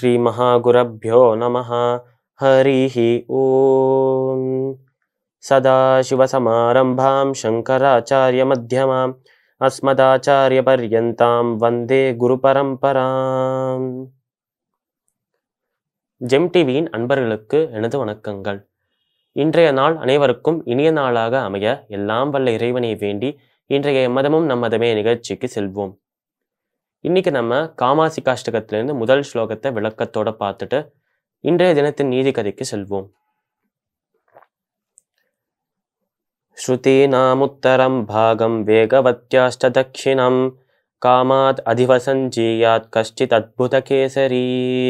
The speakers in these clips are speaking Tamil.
श्री महागुरभ्यो नमः। हरिः ओम। सदाशिवसमारम्भां शंकराचार्यमध्यमाम् अस्मदाचार्यपर्यन्तां वन्दे குருபரம்பராம். ஜெம் டிவியின் அன்பர்களுக்கு எனது வணக்கங்கள். இன்றைய நாள் அனைவருக்கும் இனிய நாளாக அமைய எல்லாம் வல்ல இறைவனை வேண்டி இன்றைய மதமும் நம்மதமே நிகழ்ச்சிக்கு செல்வோம். இன்னைக்கு நம்ம காமாசிகாஷ்டகத்திலிருந்து முதல் ஸ்லோகத்தை விளக்கத்தோட பார்த்துட்டு இன்றைய தினத்தின் நீதி கதைக்கு செல்வோம். ஸ்ருதீனாமுத்தரம் பாகம் வேகவத்யாஷ்ட தக்ஷிணம் காமாத் அதிவசஞ்சீயாத் கஷ்டித் அத்புத கேசரி.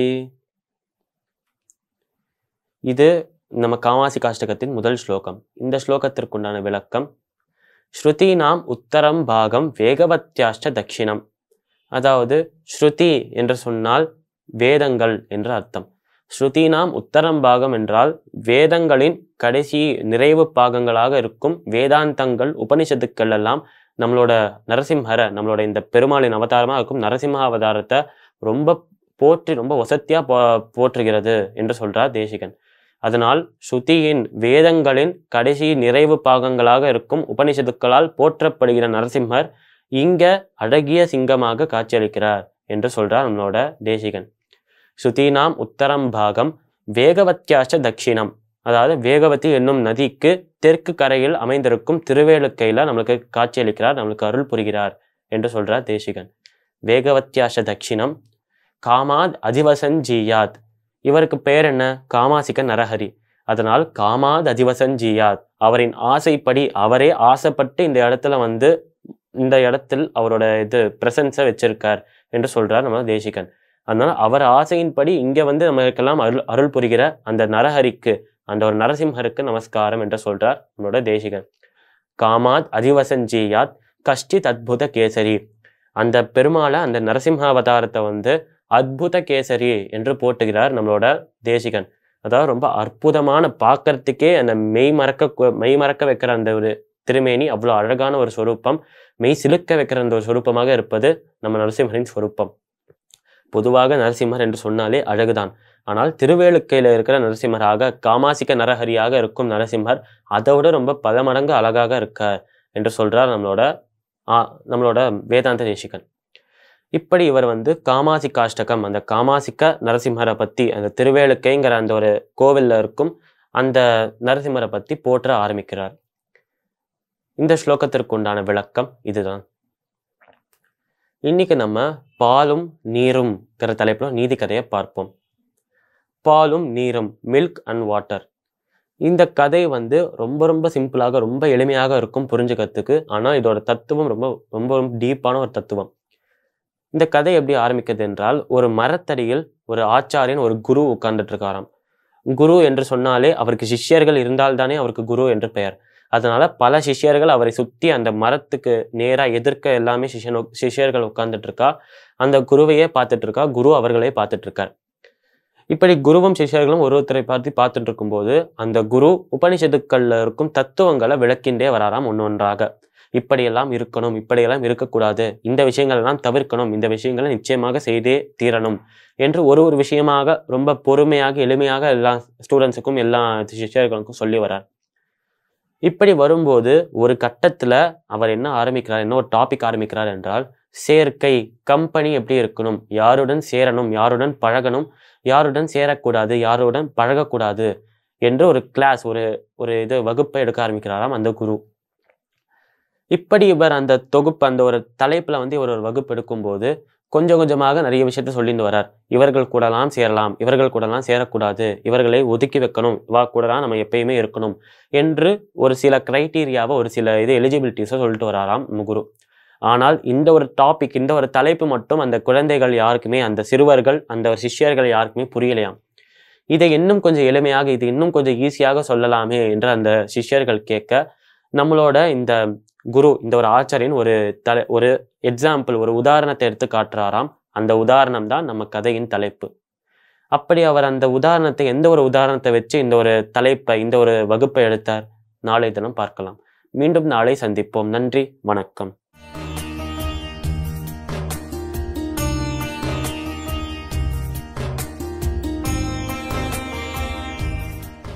இது நம்ம காமாசிகாஷ்டகத்தின் முதல் ஸ்லோகம். இந்த ஸ்லோகத்திற்குண்டான விளக்கம்: ஸ்ருதீனாம் உத்தரம் பாகம் வேகவத்யாஷ்ட தக்ஷிணம். அதாவது ஸ்ருதி என்று சொன்னால் வேதங்கள் என்ற அர்த்தம். ஸ்ருதீனாம் உத்தரம் பாகம் என்றால் வேதங்களின் கடைசி நிறைவு பாகங்களாக இருக்கும் வேதாந்தங்கள், உபனிஷத்துக்கள் எல்லாம் நம்மளோட நரசிம்ஹரை, நம்மளோட இந்த பெருமாளின் அவதாரமாக இருக்கும் நரசிம்ம அவதாரத்தை ரொம்ப போற்றி, ரொம்ப வசத்தியா போற்றுகிறது என்று சொல்றார் தேசிகன். அதனால் ஸ்ருதியின் வேதங்களின் கடைசி நிறைவு பாகங்களாக இருக்கும் உபனிஷத்துக்களால் போற்றப்படுகிற நரசிம்மர் இங்க அழகிய சிங்கமாக காட்சியளிக்கிறார் என்று சொல்றார் நம்மளோட தேசிகன். ஸ்ருதீனாம் உத்தரம் பாகம் வேகவத்யாஷ்ட தக்ஷிணம். அதாவது வேகவதி என்னும் நதிக்கு தெற்கு கரையில் அமைந்திருக்கும் திருவேலுக்கையில நம்மளுக்கு காட்சியளிக்கிறார், நம்மளுக்கு அருள் புரிகிறார் என்று சொல்றார் தேசிகன். வேகவத்யாஷ்ட தக்ஷிணம் காமாத் அதிவசஞ்சீயாத். இவருக்கு பெயர் என்ன? காமாசிக நரஹரி. அதனால் காமாத் அதிவசஞ்சீயாத், அவரின் ஆசைப்படி, அவரே ஆசைப்பட்டு இந்த இடத்தில் அவரோட பிரசன்ஸை வச்சிருக்கார் என்று சொல்றார் நம்ம தேசிகன். அதனால அவர் ஆசையின்படி இங்க நம்மளுக்கெல்லாம் அருள் புரிகிற அந்த நரஹரிக்கு, அந்த ஒரு நரசிம்ஹருக்கு நமஸ்காரம் என்று சொல்றார் நம்மளோட தேசிகன். காமாத் அதிவசஞ்சீயாத் கஷ்டித் அத்புத கேசரி. அந்த பெருமாளை, அந்த நரசிம்ம அவதாரத்தை அத்புத கேசரி என்று போட்டுகிறார் நம்மளோட தேசிகன். அதாவது ரொம்ப அற்புதமான, பார்க்கறதுக்கே அந்த மெய் மறக்க வைக்கிற அந்த ஒரு திருமேனி, அவ்வளோ அழகான ஒரு ஸ்வரூபம், மெய் சிலுக்க வைக்கிற அந்த ஒரு ஸ்வரூபமாக இருப்பது நம்ம நரசிம்மரின் ஸ்வரூபம். பொதுவாக நரசிம்மர் என்று சொன்னாலே அழகுதான். ஆனால் திருவேலுக்கையில இருக்கிற நரசிம்மராக, காமாசிக நரஹரியாக இருக்கும் நரசிம்மர் அதோட ரொம்ப பல மடங்கு அழகாக இருக்கார் என்று சொல்றார் நம்மளோட வேதாந்த தேசிகன். இப்படி இவர் காமாசிகாஷ்டகம், அந்த காமாசிக்க நரசிம்மரை பத்தி, அந்த திருவேலுக்கைங்கிற அந்த ஒரு கோவில்ல இருக்கும் அந்த நரசிம்மரை பத்தி போற்ற ஆரம்பிக்கிறார். இந்த ஸ்லோகத்திற்கு உண்டான விளக்கம் இதுதான். இன்னைக்கு நம்ம பாலும் நீரும் தலைப்புல நீதி கதையை பார்ப்போம். பாலும் நீரும், மில்க் அண்ட் வாட்டர். இந்த கதை ரொம்ப ரொம்ப சிம்பிளாக, ரொம்ப எளிமையாக இருக்கும் புரிஞ்சுக்கிறதுக்கு. ஆனால் இதோட தத்துவம் ரொம்ப ரொம்ப ரொம்ப டீப்பான ஒரு தத்துவம். இந்த கதை எப்படி ஆரம்பிக்கிறது என்றால், ஒரு மரத்தடியில் ஒரு ஆச்சாரியன், ஒரு குரு உட்கார்ந்துட்டு இருக்காராம். குரு என்று சொன்னாலே அவருக்கு சிஷ்யர்கள் இருந்தால்தானே அவருக்கு குரு என்று பெயர். அதனால பல சிஷ்யர்கள் அவரை சுத்தி அந்த மரத்துக்கு நேரா எதிர்க்க எல்லாமே சிஷ்யர்கள் உட்கார்ந்துட்டு இருக்கா. அந்த குருவையே பார்த்துட்டு இருக்கா, குரு அவர்களே பார்த்துட்டு இருக்கார். இப்படி குருவும் சிஷ்யர்களும் ஒருத்தரை பார்த்துட்டு இருக்கும்போது அந்த குரு உபனிஷத்துக்கள்ல இருக்கும் தத்துவங்களை விளக்கின்றே வராராம் ஒன்னொன்றாக. இப்படியெல்லாம் இருக்கணும், இப்படியெல்லாம் இருக்கக்கூடாது, இந்த விஷயங்கள் எல்லாம் தவிர்க்கணும், இந்த விஷயங்களை நிச்சயமாக செய்தே தீரணும் என்று ஒரு விஷயமாக ரொம்ப பொறுமையாக, எளிமையாக எல்லா ஸ்டூடெண்ட்ஸுக்கும், எல்லா சிஷ்யர்களுக்கும் சொல்லி வரார். இப்படி வரும்போது ஒரு கட்டத்துல அவர் என்ன ஒரு டாபிக் ஆரம்பிக்கிறார் என்றால், சேர்க்கை, கம்பெனி எப்படி இருக்கணும், யாருடன் சேரணும், யாருடன் பழகணும், யாருடன் சேரக்கூடாது, யாருடன் பழகக்கூடாது என்று ஒரு கிளாஸ், ஒரு வகுப்பை எடுக்க ஆரம்பிக்கிறாராம் அந்த குரு. இப்படி இவர் அந்த தொகுப்பு, அந்த ஒரு தலைப்புல ஒரு வகுப்பு எடுக்கும்போது கொஞ்சம் கொஞ்சமாக நிறைய விஷயத்த சொல்லிட்டு வரார். இவர்கள் கூடலாம் சேரலாம், இவர்கள் கூடலாம் சேரக்கூடாது, இவர்களை ஒதுக்கி வைக்கணும், இவா கூடலாம் நம்ம எப்பயுமே இருக்கணும் என்று ஒரு சில கிரைட்டீரியாவை, ஒரு சில எலிஜிபிலிட்டிஸை சொல்லிட்டு வராராம் குரு. ஆனால் இந்த ஒரு டாபிக், இந்த ஒரு தலைப்பு மட்டும் அந்த குழந்தைகள் யாருக்குமே, அந்த சிறுவர்கள், அந்த ஒரு சிஷ்யர்கள் யாருக்குமே புரியலையாம். இதை இன்னும் கொஞ்சம் எளிமையாக, இது இன்னும் கொஞ்சம் ஈஸியாக சொல்லலாமே என்று அந்த சிஷ்யர்கள் கேட்க, நம்மளோட இந்த குரு, இந்த ஒரு ஆச்சாரியன் ஒரு எக்ஸாம்பிள், ஒரு உதாரணத்தை எடுத்து காட்டுறாராம். அந்த உதாரணம் தான் நம்ம கதையின் தலைப்பு. அப்படி அவர் அந்த உதாரணத்தை, எந்த ஒரு உதாரணத்தை வச்சு இந்த ஒரு தலைப்பை, இந்த ஒரு வகுப்பை எடுத்தார், நாளை தினம் பார்க்கலாம். மீண்டும் நாளை சந்திப்போம். நன்றி, வணக்கம்.